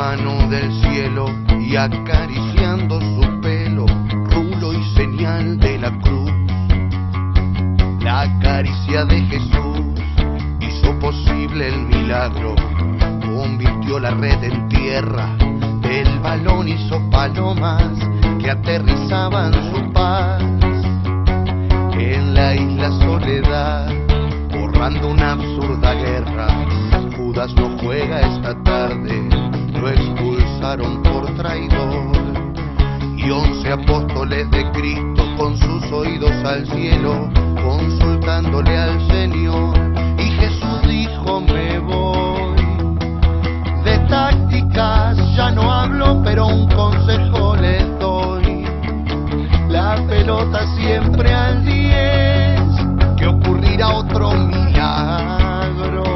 mano del cielo y acariciando su pelo, rulo y señal de la cruz. La caricia de Jesús hizo posible el milagro, convirtió la red en tierra, el balón hizo palomas que aterrizaban su paz. En la isla Soledad, borrando una absurda guerra, Judas no juega esta tarde, lo expulsaron por traidor. Y 11 apóstoles de Cristo con sus oídos al cielo, consultándole al Señor. Y Jesús dijo: me voy. De tácticas ya no hablo, pero un consejo les doy: la pelota siempre al 10, que ocurrirá otro milagro.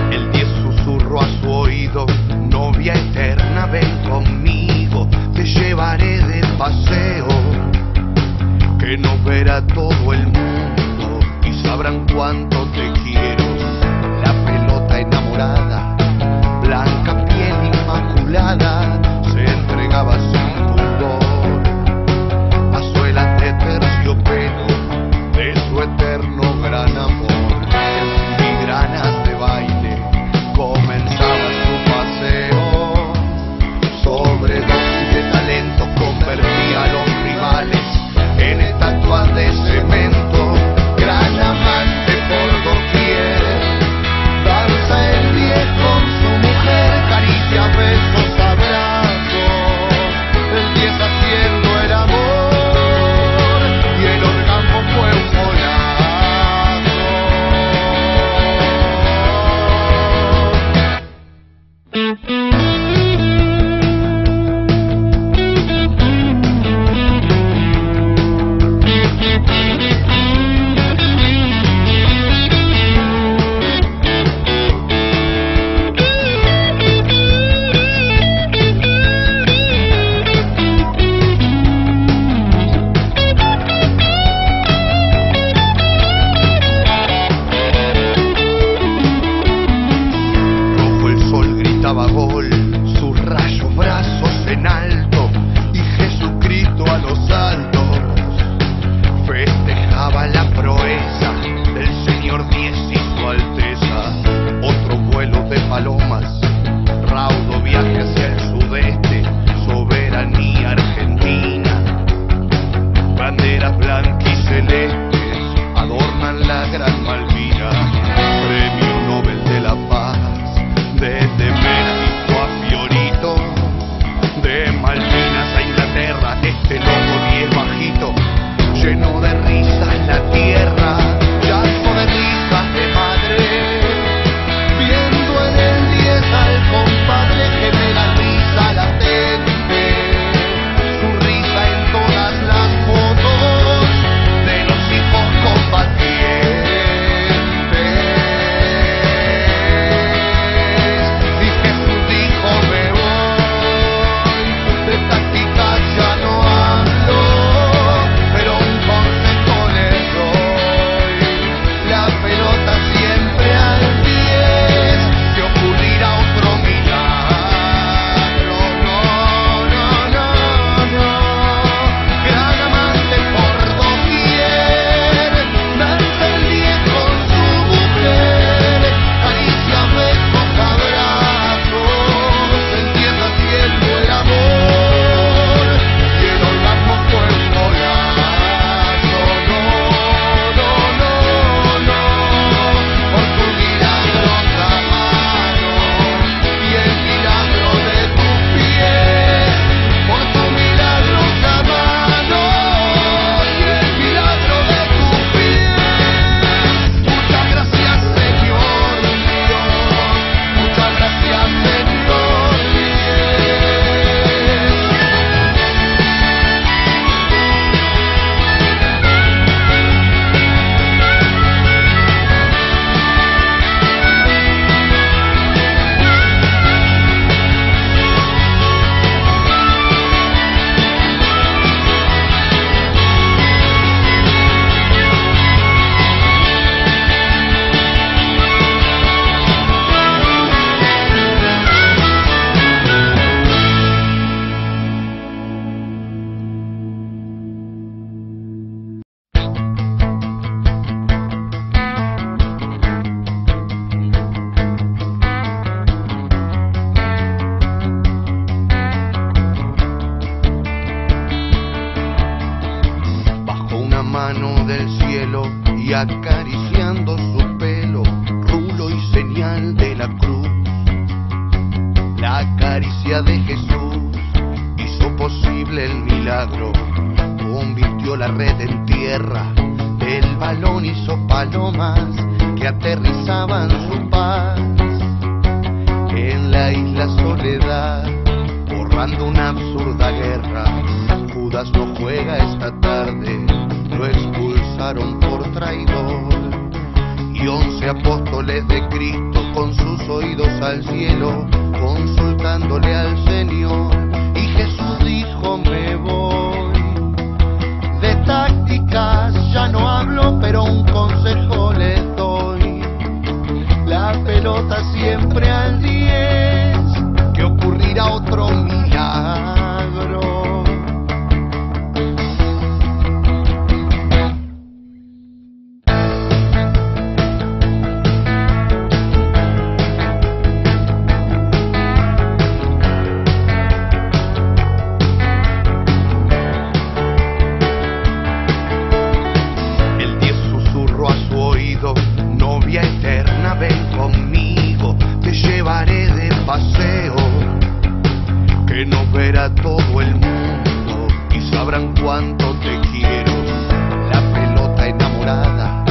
Novia eterna, ven conmigo, te llevo señal de la cruz. La caricia de Jesús hizo posible el milagro, convirtió la red en tierra, el balón hizo palomas que aterrizaban su paz. En la isla Soledad, borrando una absurda guerra, Judas no juega esta tarde, lo expulsaron por traidor. Y 11 apóstoles de Cristo con sus oídos al cielo, consultándole al Señor. Y Jesús dijo: me voy. De tácticas ya no hablo, pero un consejo les doy. La pelota siempre al 10, que ocurrirá otro milagro. Novia eterna, ven conmigo, te llevaré de paseo, que nos verá todo el mundo y sabrán cuánto te quiero. La pelota enamorada